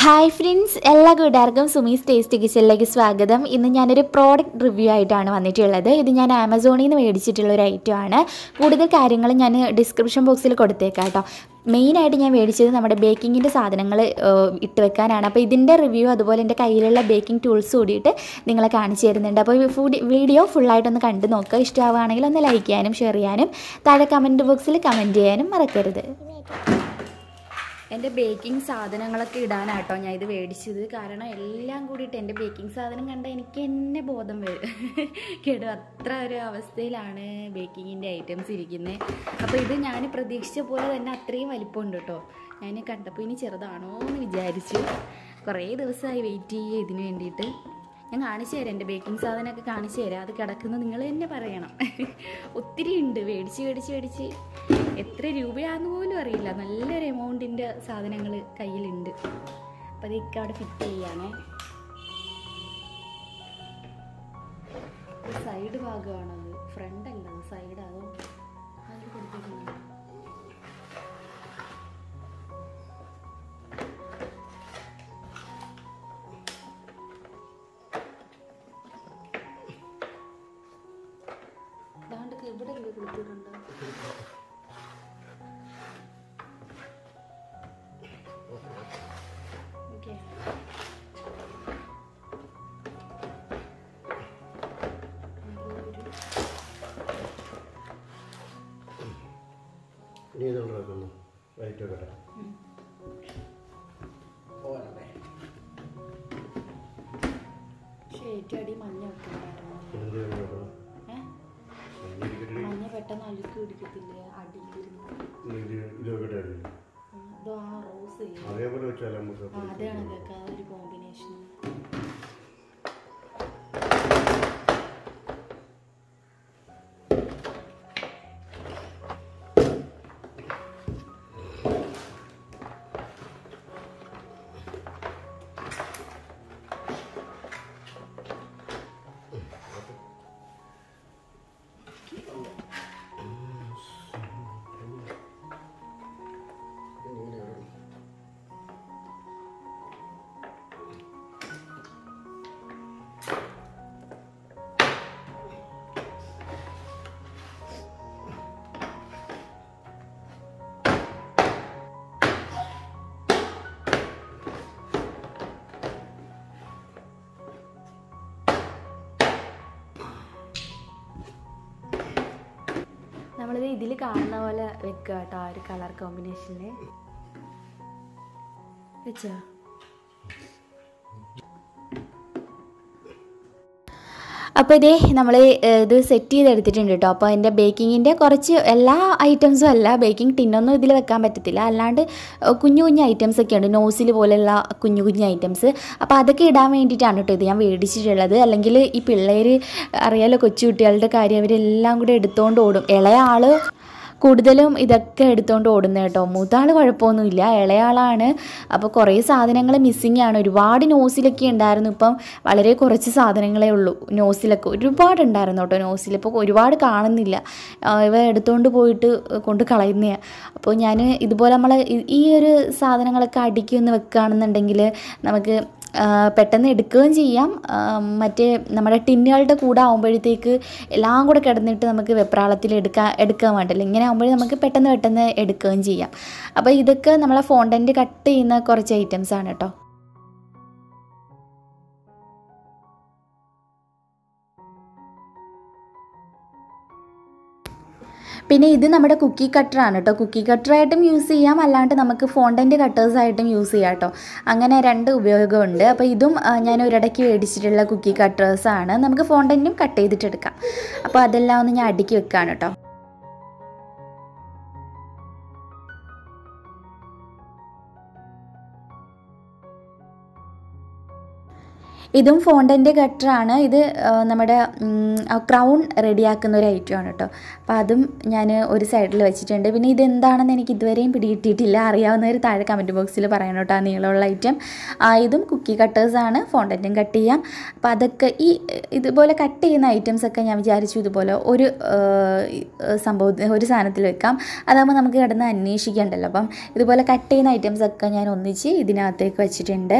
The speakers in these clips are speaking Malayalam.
ഹായ് ഫ്രണ്ട്സ്, എല്ലാ കൂട്ടുകാർക്കും സുമീസ് ടേസ്റ്റ് കിച്ചണിലേക്ക് സ്വാഗതം. ഇന്ന് ഞാനൊരു പ്രോഡക്റ്റ് റിവ്യൂ ആയിട്ടാണ് വന്നിട്ടുള്ളത്. ഇത് ഞാൻ ആമസോണിൽ നിന്ന് മേടിച്ചിട്ടുള്ളൊരു ഐറ്റമാണ്. കൂടുതൽ കാര്യങ്ങൾ ഞാൻ ഡിസ്ക്രിപ്ഷൻ ബോക്സിൽ കൊടുത്തേക്കാം കേട്ടോ. മെയിനായിട്ട് ഞാൻ മേടിച്ചത് നമ്മുടെ ബേക്കിങ്ങിൻ്റെ സാധനങ്ങൾ ഇട്ട് വെക്കാനാണ്. അപ്പോൾ ഇതിൻ്റെ റിവ്യൂ അതുപോലെ എൻ്റെ കയ്യിലുള്ള ബേക്കിംഗ് ടൂൾസ് കൂടിയിട്ട് നിങ്ങളെ കാണിച്ചു തരുന്നുണ്ട്. അപ്പോൾ വീഡിയോ ഫുള്ളായിട്ടൊന്ന് കണ്ടു നോക്കുക. ഇഷ്ടമാവുകയാണെങ്കിൽ ഒന്ന് ലൈക്ക് ചെയ്യാനും ഷെയർ ചെയ്യാനും താഴെ കമൻറ്റ് ബോക്സിൽ കമൻറ്റ് ചെയ്യാനും മറക്കരുത്. എൻ്റെ ബേക്കിംഗ് സാധനങ്ങളൊക്കെ ഇടാനാട്ടോ ഞാൻ ഇത് മേടിച്ചത്. കാരണം എല്ലാം കൂടിയിട്ട് എൻ്റെ ബേക്കിംഗ് സാധനം കണ്ടാൽ എനിക്ക് തന്നെ ബോധം വരും കേട്ടോ. അത്ര ഒരു അവസ്ഥയിലാണ് ബേക്കിങ്ങിൻ്റെ ഐറ്റംസ് ഇരിക്കുന്നത്. അപ്പോൾ ഇത് ഞാൻ പ്രതീക്ഷിച്ച പോലെ തന്നെ അത്രയും വലിപ്പമുണ്ട് കേട്ടോ. ഞാൻ കണ്ടപ്പോൾ ഇനി ചെറുതാണോ എന്ന് വിചാരിച്ചു. കുറേ ദിവസമായി വെയിറ്റ് ചെയ്യുക ഇതിന് വേണ്ടിയിട്ട്. ഞാൻ കാണിച്ചു തരാം, എൻ്റെ ബേക്കിംഗ് സാധനമൊക്കെ കാണിച്ചു തരാം. അത് കിടക്കുന്നത് നിങ്ങൾ തന്നെ പറയണം. ഒത്തിരി ഉണ്ട്, മേടിച്ച് എത്ര രൂപയാണെന്ന് പോലും അറിയില്ല. നല്ലൊരു എമൗണ്ടിൻ്റെ സാധനങ്ങൾ കയ്യിലുണ്ട്. അപ്പോൾ അതൊക്കെ അവിടെ ഫിറ്റ് ചെയ്യാനേ. സൈഡ് ഭാഗമാണത്, ഫ്രണ്ട് അല്ല, അത് സൈഡാകും. അതിൽ കൊടുത്തിട്ടുണ്ട്. ഇവിടെ കൊടുത്തിട്ടുണ്ട്. ഓക്കെ, ഷേറ്റടി മഞ്ഞ വെക്കണ്ടായിരുന്നു. മഞ്ഞ പെട്ടെന്ന് അഴുക്ക് പിടിക്കത്തില്ലേ അടിയിലിരുന്ന്. അതാണ് കേൾക്കുക, അതൊരു കോമ്പിനേഷൻ. നമ്മളിത് ഇതിൽ കാണുന്ന പോലെ വെക്കുക കേട്ടോ. ആ ഒരു കളർ കോമ്പിനേഷനിൽ വെച്ചോ. അപ്പോൾ ഇതേ നമ്മൾ ഇത് സെറ്റ് ചെയ്തെടുത്തിട്ടുണ്ട് കേട്ടോ. അപ്പോൾ എൻ്റെ ബേക്കിങ്ങിൻ്റെ കുറച്ച് എല്ലാ ഐറ്റംസും അല്ല, ബേക്കിംഗ് ടിന്നൊന്നും ഇതിൽ വെക്കാൻ പറ്റത്തില്ല. അല്ലാണ്ട് കുഞ്ഞു കുഞ്ഞു ഐറ്റംസ് ഒക്കെ ഉണ്ട്, നോസിൽ പോലെയുള്ള കുഞ്ഞു കുഞ്ഞു ഐറ്റംസ്. അപ്പോൾ അതൊക്കെ ഇടാൻ വേണ്ടിയിട്ടാണ് കേട്ടോ ഇത് ഞാൻ മേടിച്ചിട്ടുള്ളത്. അല്ലെങ്കിൽ ഈ പിള്ളേർ അറിയാലോ, കൊച്ചു കുട്ടികളുടെ കാര്യം, അവരെല്ലാം കൂടെ എടുത്തുകൊണ്ട് ഓടും. ഇളയ ആൾ കൂടുതലും ഇതൊക്കെ എടുത്തുകൊണ്ട് ഓടുന്നത് കേട്ടോ. മൂത്താൾ കുഴപ്പമൊന്നുമില്ല, ഇളയാളാണ്. അപ്പോൾ കുറേ സാധനങ്ങൾ മിസ്സിങ് ആണ്. ഒരുപാട് നോസിലൊക്കെ ഉണ്ടായിരുന്നു, ഇപ്പം വളരെ കുറച്ച് സാധനങ്ങളേ ഉള്ളൂ. നോസിലൊക്കെ ഒരുപാടുണ്ടായിരുന്നു കേട്ടോ. നോസിലിപ്പോൾ ഒരുപാട് കാണുന്നില്ല, ഇവ എടുത്തുകൊണ്ട് പോയിട്ട് കൊണ്ട് കളയുന്നതാണ്. അപ്പോൾ ഞാൻ ഇതുപോലെ നമ്മൾ ഈ ഒരു സാധനങ്ങളൊക്കെ അടുക്കി ഒന്ന് വെക്കുകയാണെന്നുണ്ടെങ്കിൽ നമുക്ക് പെട്ടെന്ന് എടുക്കുകയും ചെയ്യാം. മറ്റേ നമ്മുടെ ടിന്നുകളുടെ കൂടെ ആകുമ്പോഴത്തേക്ക് എല്ലാം കൂടെ കിടന്നിട്ട് നമുക്ക് വെപ്രാളത്തിൽ എടുക്കാൻ വേണ്ടല്ലോ. ഇങ്ങനെ ആകുമ്പോൾ നമുക്ക് പെട്ടെന്ന് എടുക്കുകയും ചെയ്യാം. അപ്പോൾ ഇതൊക്കെ നമ്മളെ ഫോണ്ടൻറ്റ് കട്ട് ചെയ്യുന്ന കുറച്ച് ഐറ്റംസാണ് കേട്ടോ. പിന്നെ ഇത് നമ്മുടെ കുക്കി കട്ടറാണ് കേട്ടോ. കുക്കി കട്ടറായിട്ടും യൂസ് ചെയ്യാം, അല്ലാണ്ട് നമുക്ക് ഫോണ്ടൻറ്റ് കട്ടേഴ്സായിട്ടും യൂസ് ചെയ്യാം കേട്ടോ. അങ്ങനെ രണ്ട് ഉപയോഗമുണ്ട്. അപ്പോൾ ഇതും ഞാൻ ഒരിടയ്ക്ക് മേടിച്ചിട്ടുള്ള കുക്കി കട്ടേഴ്സാണ്. നമുക്ക് ഫോണ്ടൻറ്റും കട്ട് ചെയ്തിട്ടെടുക്കാം. അപ്പോൾ അതെല്ലാം ഒന്ന് ഞാൻ അടുക്കി വെക്കുകയാണ് കേട്ടോ. ഇതും ഫോണ്ടൻ്റ് കട്ടറാണ്. ഇത് നമ്മുടെ ക്രൗൺ റെഡിയാക്കുന്ന ഒരു ഐറ്റമാണ് കേട്ടോ. അപ്പോൾ അതും ഞാൻ ഒരു സൈഡിൽ വെച്ചിട്ടുണ്ട്. പിന്നെ ഇതെന്താണെന്ന് എനിക്ക് ഇതുവരെയും പിടികിട്ടിയിട്ടില്ല. അറിയാവുന്നവർ താഴെ കമൻറ്റ് ബോക്സിൽ പറയണം കേട്ടോ. ആ നീളമുള്ള ഐറ്റം ഇതും കുക്കി കട്ടേഴ്സാണ്. ഫോണ്ടൻറ്റും കട്ട് ചെയ്യാം. അപ്പോൾ അതൊക്കെ ഇതുപോലെ കട്ട് ചെയ്യുന്ന ഐറ്റംസൊക്കെ ഞാൻ വിചാരിച്ചു ഇതുപോലെ ഒരു സാധനത്തിൽ വെക്കാം. അതാകുമ്പോൾ നമുക്ക് കിടന്ന് അന്വേഷിക്കേണ്ടല്ലോ. അപ്പം ഇതുപോലെ കട്ട് ചെയ്യുന്ന ഐറ്റംസൊക്കെ ഞാൻ ഒന്നിച്ച് ഇതിനകത്തേക്ക് വെച്ചിട്ടുണ്ട്.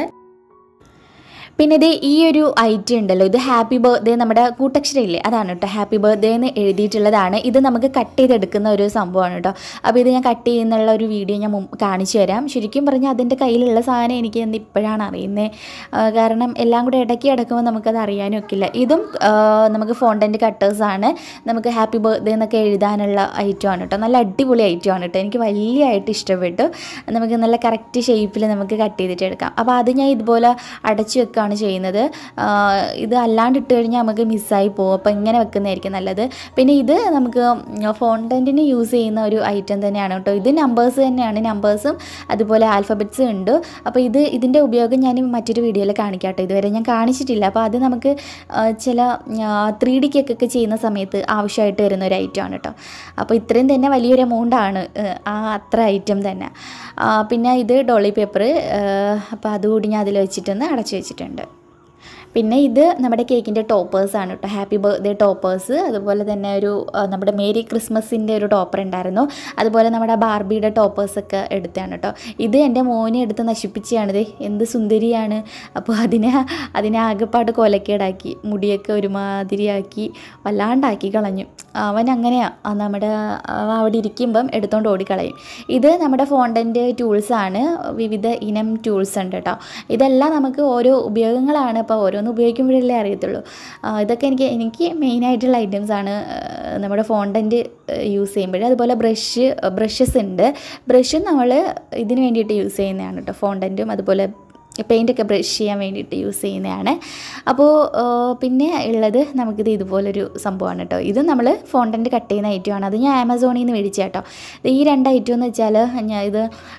പിന്നെ ഇത് ഈ ഒരു ഐറ്റം ഉണ്ടല്ലോ, ഇത് ഹാപ്പി ബർത്ത്ഡേ നമ്മുടെ കൂട്ടക്ഷരയില്ലേ, അതാണ് കേട്ടോ. ഹാപ്പി ബർത്ത്ഡേ എന്ന് എഴുതിയിട്ടുള്ളതാണ്. ഇത് നമുക്ക് കട്ട് ചെയ്തെടുക്കുന്ന ഒരു സംഭവമാണ് കേട്ടോ. അപ്പോൾ ഇത് ഞാൻ കട്ട് ചെയ്യുന്നുള്ള ഒരു വീഡിയോ ഞാൻ കാണിച്ചു തരാം. ശരിക്കും പറഞ്ഞാൽ അതിൻ്റെ കയ്യിലുള്ള സാധനം എനിക്ക് ഇപ്പോഴാണ് അറിയുന്നത്. കാരണം എല്ലാം കൂടെ ഇടയ്ക്ക് കിടക്കുമ്പോൾ നമുക്കത് അറിയാനും ഒക്കില്ല. ഇതും നമുക്ക് ഫോണ്ടൻ്റ് കട്ടേഴ്സാണ്. നമുക്ക് ഹാപ്പി ബർത്ത്ഡേ എന്നൊക്കെ എഴുതാനുള്ള ഐറ്റമാണ് കേട്ടോ. നല്ല അടിപൊളി ഐറ്റമാണ് കേട്ടോ. എനിക്ക് വലിയതായിട്ട് ഇഷ്ടപ്പെട്ടു. നമുക്ക് നല്ല കറക്റ്റ് ഷേപ്പിൽ നമുക്ക് കട്ട് ചെയ്തിട്ട് എടുക്കാം. അപ്പോൾ അത് ഞാൻ ഇതുപോലെ അടച്ചു വെക്കാം ചെയ്യുന്നത്. ഇത് അല്ലാണ്ട് ഇട്ട് കഴിഞ്ഞാൽ നമുക്ക് മിസ്സായി പോകും. അപ്പോൾ ഇങ്ങനെ വെക്കുന്നതായിരിക്കും നല്ലത്. പിന്നെ ഇത് നമുക്ക് ഫോണ്ടൻറ്റിന് യൂസ് ചെയ്യുന്ന ഒരു ഐറ്റം തന്നെയാണ് കേട്ടോ. ഇത് നമ്പേഴ്സ് തന്നെയാണ്. നമ്പേഴ്സും അതുപോലെ ആൽഫബറ്റ്സും ഉണ്ട്. അപ്പോൾ ഇതിൻ്റെ ഉപയോഗം ഞാൻ മറ്റൊരു വീഡിയോയിൽ കാണിക്കാം കേട്ടോ. ഇതുവരെ ഞാൻ കാണിച്ചിട്ടില്ല. അപ്പോൾ അത് നമുക്ക് ചില 3D കേക്കൊക്കെ ചെയ്യുന്ന സമയത്ത് ആവശ്യമായിട്ട് വരുന്ന ഒരു ഐറ്റമാണ് കേട്ടോ. അപ്പോൾ ഇത്രയും തന്നെ വലിയൊരു എമൗണ്ടാണ് അത്ര ഐറ്റം തന്നെ. പിന്നെ ഇത് ഡോളി പേപ്പർ. അപ്പോൾ അതുകൂടി ഞാൻ അതിൽ വെച്ചിട്ടൊന്ന് അടച്ചു വെച്ചിട്ടുണ്ട്. പിന്നെ ഇത് നമ്മുടെ കേക്കിൻ്റെ ടോപ്പേഴ്സാണ് കേട്ടോ. Happy birthday toppers. അതുപോലെ തന്നെ ഒരു നമ്മുടെ മേരി ക്രിസ്മസിൻ്റെ ഒരു ടോപ്പർ ഉണ്ടായിരുന്നു. അതുപോലെ നമ്മുടെ ബാർബിയുടെ ടോപ്പേഴ്സൊക്കെ എടുത്താണ് കേട്ടോ. ഇത് എൻ്റെ മോനെ എടുത്ത് നശിപ്പിച്ചാണിത്. എന്ത് സുന്ദരിയാണ്. അപ്പോൾ അതിനെ ആകെപ്പാട് കൊലക്കേടാക്കി, മുടിയൊക്കെ ഒരുമാതിരിയാക്കി വല്ലാണ്ടാക്കി കളഞ്ഞു. അവൻ അങ്ങനെയാണ്. അവിടെ ഇരിക്കുമ്പം എടുത്തുകൊണ്ട് ഓടിക്കളയും. ഇത് നമ്മുടെ ഫോണ്ടൻ്റ് ടൂൾസാണ്. വിവിധ ഇനം ടൂൾസ് ഉണ്ട് കേട്ടോ. ഇതെല്ലാം നമുക്ക് ഓരോ ഉപയോഗങ്ങളാണ്. അപ്പോൾ ഓരോന്ന് ഉപയോഗിക്കുമ്പോഴല്ലേ അറിയത്തുള്ളൂ. ഇതൊക്കെ എനിക്ക് മെയിനായിട്ടുള്ള ഐറ്റംസാണ് നമ്മുടെ ഫോണ്ടൻ്റ് യൂസ് ചെയ്യുമ്പോൾ. അതുപോലെ ബ്രഷസ് ഉണ്ട്. ബ്രഷ് നമ്മൾ ഇതിന് വേണ്ടിയിട്ട് യൂസ് ചെയ്യുന്നതാണ് കേട്ടോ. ഫോണ്ടൻറ്റും അതുപോലെ പെയിൻ്റൊക്കെ ബ്രഷ് ചെയ്യാൻ വേണ്ടിയിട്ട് യൂസ് ചെയ്യുന്നതാണ്. അപ്പോൾ പിന്നെ ഉള്ളത് നമുക്കിത് ഇതുപോലൊരു സംഭവമാണ് കേട്ടോ. ഇത് നമ്മൾ ഫോണ്ടൻ്റ് കട്ട് ചെയ്യുന്ന ഐറ്റമാണ്. അത് ഞാൻ ആമസോണിൽ നിന്ന് മേടിച്ച കേട്ടോ. ഈ 2 ഐറ്റം എന്ന് വെച്ചാൽ ഇത്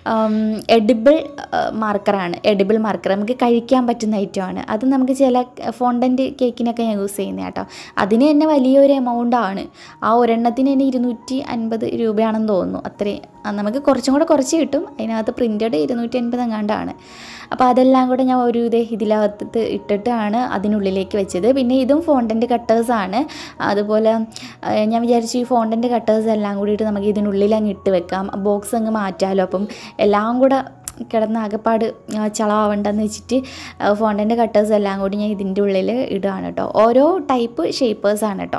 എഡിബിൾ മാർക്കറാണ്. എഡിബിൾ മാർക്കർ നമുക്ക് കഴിക്കാൻ പറ്റുന്ന ഐറ്റമാണ്. അത് നമുക്ക് ചില ഫോണ്ടൻ്റ് കേക്കിനൊക്കെ ഞാൻ യൂസ് ചെയ്യുന്നത് കേട്ടോ. അതിന് തന്നെ വലിയൊരു എമൗണ്ടാണ്. ആ ഒരെണ്ണത്തിന് തന്നെ 250 രൂപയാണെന്ന് തോന്നുന്നു. അത്രയും നമുക്ക് കുറച്ചും കൂടെ കുറച്ച് കിട്ടും. അതിനകത്ത് പ്രിൻറ്റഡ് 250 എങ്ങാണ്ടാണ്. അപ്പോൾ അതെല്ലാം കൂടെ ഞാൻ ഇതിനകത്ത് ഇട്ടിട്ടാണ് അതിനുള്ളിലേക്ക് വെച്ചത്. പിന്നെ ഇതും ഫോണ്ടൻ്റ് കട്ടേഴ്സാണ്. അതുപോലെ ഞാൻ വിചാരിച്ചു ഈ ഫോണ്ടൻ്റ് കട്ടേഴ്സ് എല്ലാം കൂടിയിട്ട് നമുക്ക് ഇതിനുള്ളിൽ അങ്ങ് ഇട്ട് വെക്കാം. ബോക്സ് അങ്ങ് മാറ്റാമല്ലോ. അപ്പം എല്ലാം കൂടെ കിടന്ന് ആകെപ്പാട് ചളമാവണ്ടെന്ന് വെച്ചിട്ട് ഫോണ്ടൻ്റ് കട്ടേഴ്സ് എല്ലാം കൂടി ഞാൻ ഇതിൻ്റെ ഉള്ളിൽ ഇടുകയാണ് കേട്ടോ. ഓരോ ടൈപ്പ് ഷേപ്പേഴ്സാണ് കേട്ടോ.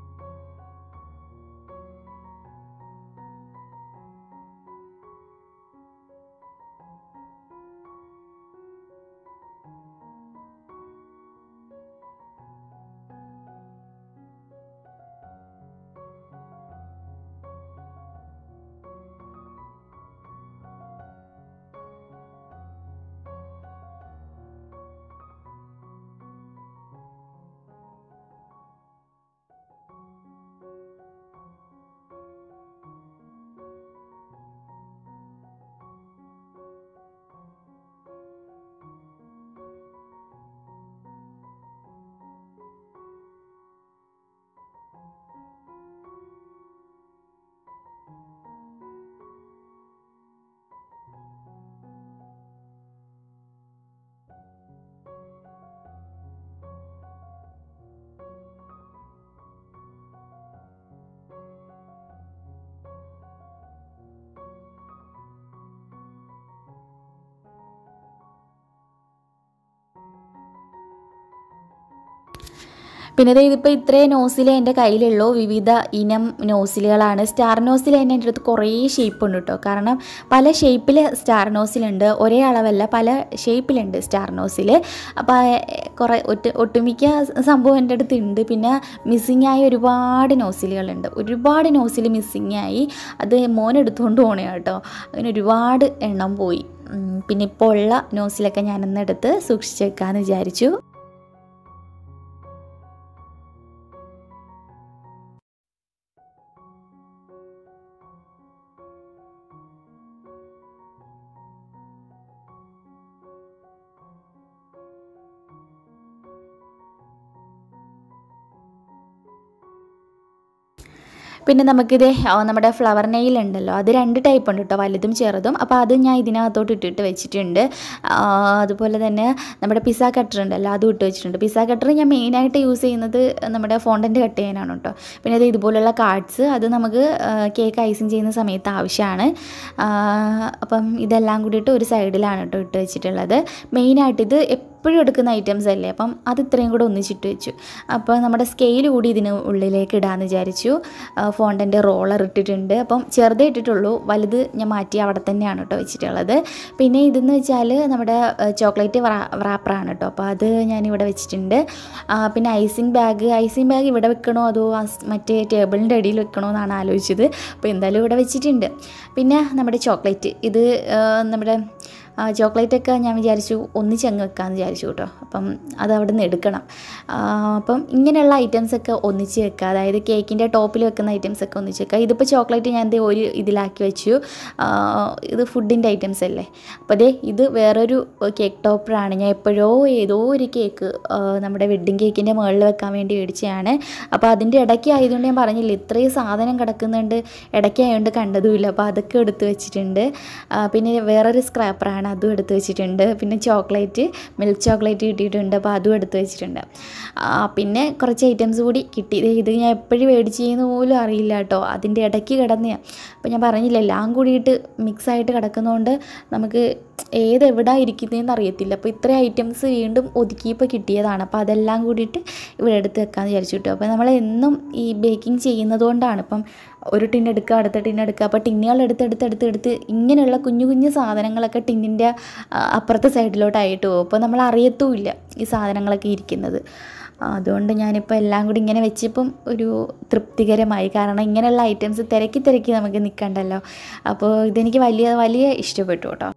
പിന്നെ ഇതിപ്പോൾ ഇത്രയും നോസിലേ എൻ്റെ കയ്യിലുള്ളൂ. വിവിധ ഇനം നോസിലുകളാണ്. സ്റ്റാർ നോസിൽ തന്നെ എൻ്റെ അടുത്ത് കുറേ ഷേപ്പ് ഉണ്ട് കേട്ടോ. കാരണം പല ഷേപ്പിൽ സ്റ്റാർ നോസിലുണ്ട്. ഒരേ അളവല്ല, പല ഷേപ്പിലുണ്ട് സ്റ്റാർ നോസിൽ. അപ്പോൾ ഒട്ടുമിക്ക സംഭവം എൻ്റെ അടുത്ത് ഉണ്ട്. പിന്നെ മിസ്സിങ് ആയ ഒരുപാട് നോസിലുകളുണ്ട്. ഒരുപാട് നോസിൽ മിസ്സിങ് ആയി. അത് മോനെടുത്തുകൊണ്ട് പോകണേ കേട്ടോ. അങ്ങനെ ഒരുപാട് എണ്ണം പോയി. പിന്നെ ഇപ്പോൾ ഉള്ള നോസിലൊക്കെ ഞാനൊന്നെടുത്ത് സൂക്ഷിച്ച് വെക്കാമെന്ന് വിചാരിച്ചു. പിന്നെ നമുക്കിത് നമ്മുടെ ഫ്ലവർ നെയിൽ ഉണ്ടല്ലോ, അത് 2 ടൈപ്പ് ഉണ്ട് കേട്ടോ, വലുതും ചെറുതും. അപ്പോൾ അത് ഞാൻ ഇതിനകത്തോട്ട് ഇട്ടിട്ട് വെച്ചിട്ടുണ്ട്. അതുപോലെ തന്നെ നമ്മുടെ പിസ്സ കട്ടർ ഉണ്ടല്ലോ, അതും ഇട്ട് വെച്ചിട്ടുണ്ട്. പിസ്സ കട്ടർ ഞാൻ മെയിനായിട്ട് യൂസ് ചെയ്യുന്നത് നമ്മുടെ ഫോണ്ടൻറ്റ് കട്ട് ചെയ്യാനാണ് കേട്ടോ. പിന്നെ അത് ഇതുപോലുള്ള കാർഡ്സ്, അത് നമുക്ക് കേക്ക് ഐസിങ് ചെയ്യുന്ന സമയത്ത് ആവശ്യമാണ്. അപ്പം ഇതെല്ലാം കൂടിയിട്ട് ഒരു സൈഡിലാണ് കേട്ടോ ഇട്ട് വെച്ചിട്ടുള്ളത്. മെയിനായിട്ട് ഇത് എപ്പോഴും എടുക്കുന്ന ഐറ്റംസ് അല്ലേ, അപ്പം അത് ഇത്രയും കൂടെ ഒന്നിച്ചിട്ട് വെച്ചു. അപ്പോൾ നമ്മുടെ സ്കെയിൽ കൂടി ഇതിന് ഉള്ളിലേക്ക് ഇടാമെന്ന് വിചാരിച്ചു. ഫോണ്ടൻ്റെ റോളർ ഇട്ടിട്ടുണ്ട്. അപ്പം ചെറുതേ ഇട്ടിട്ടുള്ളൂ, വലുത് ഞാൻ മാറ്റി അവിടെ തന്നെയാണ് കേട്ടോ വെച്ചിട്ടുള്ളത്. പിന്നെ ഇതെന്ന് വെച്ചാൽ നമ്മുടെ ചോക്ലേറ്റ് റാപ്പറാണ് കേട്ടോ, അപ്പോൾ അത് ഞാനിവിടെ വെച്ചിട്ടുണ്ട്. പിന്നെ ഐസിങ് ബാഗ് ഇവിടെ വെക്കണോ അതോ മറ്റേ ടേബിളിൻ്റെ അടിയിൽ വെക്കണോ എന്നാണ് ആലോചിച്ചത്. അപ്പോൾ എന്തായാലും ഇവിടെ വെച്ചിട്ടുണ്ട്. പിന്നെ നമ്മുടെ ചോക്ലേറ്റ്, ഇത് നമ്മുടെ ചോക്ലേറ്റൊക്കെ ഞാൻ വിചാരിച്ചു ഒന്നിച്ചങ്ങ് വെക്കാമെന്ന് വിചാരിച്ചു കേട്ടോ. അപ്പം അത് അവിടെ നിന്ന് എടുക്കണം. അപ്പം ഇങ്ങനെയുള്ള ഐറ്റംസൊക്കെ ഒന്നിച്ച് വെക്കുക, അതായത് കേക്കിൻ്റെ ടോപ്പിൽ വെക്കുന്ന ഐറ്റംസൊക്കെ ഒന്നിച്ച് വെക്കുക. ഇതിപ്പോൾ ചോക്ലേറ്റ് ഞാൻ ഒരു ഇതിലാക്കി വെച്ചു. ഇത് ഫുഡിൻ്റെ ഐറ്റംസ് അല്ലേ. അപ്പോൾ ഇത് വേറൊരു കേക്ക് ടോപ്പറാണ്. ഞാൻ എപ്പോഴോ ഏതോ ഒരു കേക്ക് നമ്മുടെ വെഡ്ഡിങ് കേക്കിൻ്റെ മുകളിൽ വെക്കാൻ വേണ്ടി മേടിച്ചതാണ്. അപ്പോൾ അതിൻ്റെ ഇടയ്ക്ക് ആയതുകൊണ്ട് ഞാൻ പറഞ്ഞില്ല, ഇത്രയും സാധനം കിടക്കുന്നുണ്ട്, ഇടയ്ക്കായതുകൊണ്ട് കണ്ടതുമില്ല. അപ്പോൾ അതൊക്കെ എടുത്ത് വെച്ചിട്ടുണ്ട്. പിന്നെ വേറൊരു സ്ക്രാപ്പറാണ്, അതും എടുത്ത് വെച്ചിട്ടുണ്ട്. പിന്നെ മിൽക്ക് ചോക്ലേറ്റ് കിട്ടിയിട്ടുണ്ട്, അപ്പോൾ അതും എടുത്ത് വെച്ചിട്ടുണ്ട്. പിന്നെ കുറച്ച് ഐറ്റംസ് കൂടി കിട്ടി. ഇത് ഞാൻ എപ്പോഴും മേടിച്ച് ചെയ്യുന്ന പോലും അറിയില്ല കേട്ടോ, അതിൻ്റെ ഇടയ്ക്ക് കിടന്നെയാണ്. അപ്പോൾ ഞാൻ പറഞ്ഞില്ല, എല്ലാം കൂടിയിട്ട് മിക്സായിട്ട് കിടക്കുന്നതുകൊണ്ട് നമുക്ക് എവിടെ ഇരിക്കുന്നതെന്ന് അറിയത്തില്ല. അപ്പോൾ ഇത്രയും ഐറ്റംസ് വീണ്ടും ഒതുക്കിയപ്പോൾ കിട്ടിയതാണ്. അപ്പോൾ അതെല്ലാം കൂടിയിട്ട് ഇവിടെ എടുത്ത് വെക്കാമെന്ന് വിചാരിച്ചു കിട്ടും. അപ്പോൾ നമ്മൾ എന്നും ഈ ബേക്കിംഗ് ചെയ്യുന്നതുകൊണ്ടാണ് ഇപ്പം ഒരു ടിന്നെടുക്കുക, അടുത്ത ടിന്നെടുക്കുക. അപ്പോൾ ടിന്നുകൾ എടുത്ത് ഇങ്ങനെയുള്ള കുഞ്ഞു കുഞ്ഞു സാധനങ്ങളൊക്കെ ടിന്നിൻ്റെ അപ്പുറത്തെ സൈഡിലോട്ടായിട്ട് പോകും. അപ്പോൾ നമ്മൾ അറിയത്തുമില്ല ഈ സാധനങ്ങളൊക്കെ ഇരിക്കുന്നത്. അതുകൊണ്ട് ഞാനിപ്പോൾ എല്ലാം കൂടി ഇങ്ങനെ വെച്ചപ്പം ഒരു തൃപ്തികരമായി. കാരണം ഇങ്ങനെയുള്ള ഐറ്റംസ് തിരക്കി നമുക്ക് നിൽക്കണ്ടല്ലോ. അപ്പോൾ ഇതെനിക്ക് വലിയ ഇഷ്ടപ്പെട്ടു കേട്ടോ.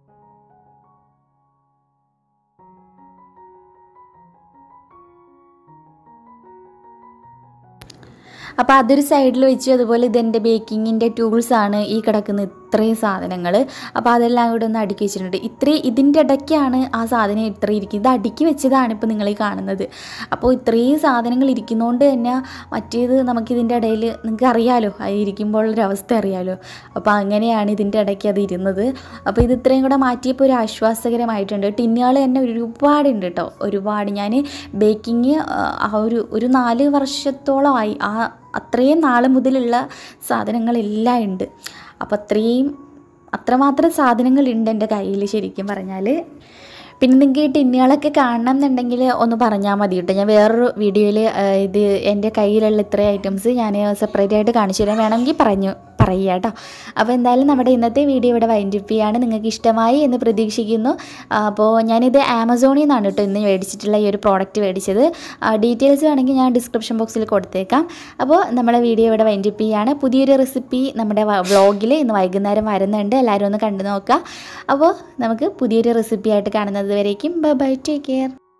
അപ്പോൾ അതൊരു സൈഡിൽ വെച്ചു. അതുപോലെ ഇതെൻ്റെ ബേക്കിങ്ങിൻ്റെ ടൂൾസാണ് ഈ കിടക്കുന്ന ഇത്രയും സാധനങ്ങൾ. അപ്പോൾ അതെല്ലാം കൂടെ ഒന്ന് അടുക്കി വെച്ചിട്ടുണ്ട്. ഇതിൻ്റെ ഇടയ്ക്കാണ് ആ സാധനം ഇത്രയും ഇരിക്കുന്നത്. ഇത് അടുക്കി വെച്ചതാണ് ഇപ്പോൾ നിങ്ങൾ ഈ കാണുന്നത്. അപ്പോൾ ഇത്രയും സാധനങ്ങൾ ഇരിക്കുന്നതുകൊണ്ട് തന്നെ മറ്റേത് നമുക്കിതിൻ്റെ ഇടയിൽ നിങ്ങൾക്ക് അറിയാമല്ലോ, അത് ഇരിക്കുമ്പോൾ ഒരവസ്ഥ അറിയാമല്ലോ. അപ്പോൾ അങ്ങനെയാണ് ഇതിൻ്റെ ഇടയ്ക്ക് അത് ഇരുന്നത്. അപ്പോൾ ഇത് ഇത്രയും കൂടെ മാറ്റിയപ്പോൾ ഒരു ആശ്വാസകരമായിട്ടുണ്ട്. ടിന്നുകൾ തന്നെ ഒരുപാടുണ്ട് കേട്ടോ, ഒരുപാട്. ഞാൻ ബേക്കിങ് ഒരു 4 വർഷത്തോളമായി. അത്രയും നാൾ മുതലുള്ള സാധനങ്ങളെല്ലാം ഉണ്ട്. അപ്പോൾ അത്രമാത്രം സാധനങ്ങളുണ്ട് എൻ്റെ കയ്യിൽ ശരിക്കും പറഞ്ഞാൽ. പിന്നെ നിങ്ങൾക്ക് ഈ ടിന്നുകളൊക്കെ കാണണം എന്നുണ്ടെങ്കിൽ ഒന്ന് പറഞ്ഞാൽ മതി കേട്ടോ. ഞാൻ വേറൊരു വീഡിയോയിൽ ഇത് എൻ്റെ കയ്യിലുള്ള ഇത്രയും ഐറ്റംസ് ഞാൻ സെപ്പറേറ്റ് ആയിട്ട് കാണിച്ചു തരാം, വേണമെങ്കിൽ പറയുക കേട്ടോ. അപ്പോൾ എന്തായാലും നമ്മുടെ ഇന്നത്തെ വീഡിയോ ഇവിടെ വൈൻഡപ്പ് ചെയ്യാണ്. നിങ്ങൾക്ക് ഇഷ്ടമായി എന്ന് പ്രതീക്ഷിക്കുന്നു. അപ്പോൾ ഞാനിത് ആമസോണിൽ നിന്നാണ് കേട്ടോ ഇന്ന് മേടിച്ചിട്ടുള്ള ഈ ഒരു പ്രോഡക്റ്റ് മേടിച്ചത്. ഡീറ്റെയിൽസ് വേണമെങ്കിൽ ഞാൻ ഡിസ്ക്രിപ്ഷൻ ബോക്സിൽ കൊടുത്തേക്കാം. അപ്പോൾ നമ്മുടെ വീഡിയോ ഇവിടെ വൈൻഡപ്പ് ചെയ്യാണ്. പുതിയൊരു റെസിപ്പി നമ്മുടെ വ്ളോഗിൽ ഇന്ന് വൈകുന്നേരം വരുന്നുണ്ട്, എല്ലാവരും ഒന്ന് കണ്ടു നോക്കുക. അപ്പോൾ നമുക്ക് പുതിയൊരു റെസിപ്പി ആയിട്ട് കാണുന്നത് വരേക്കും ബൈ, ടേക്ക് കെയർ.